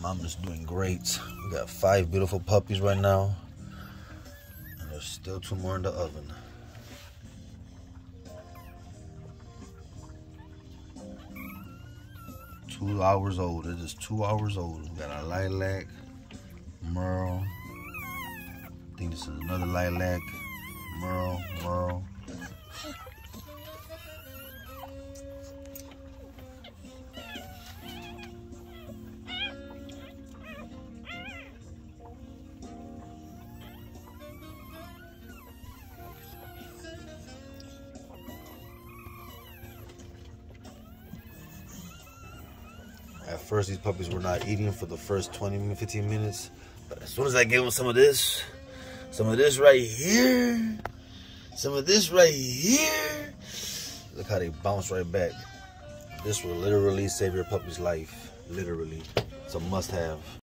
Mom is doing great. We got 5 beautiful puppies right now. And there's still 2 more in the oven. Two hours old. It is 2 hours old. We got a lilac, Merle. I think this is another lilac, Merle. At first, these puppies were not eating for the first 15 minutes. But as soon as I gave them some of this right here, some of this right here, look how they bounce right back. This will literally save your puppy's life. Literally. It's a must-have.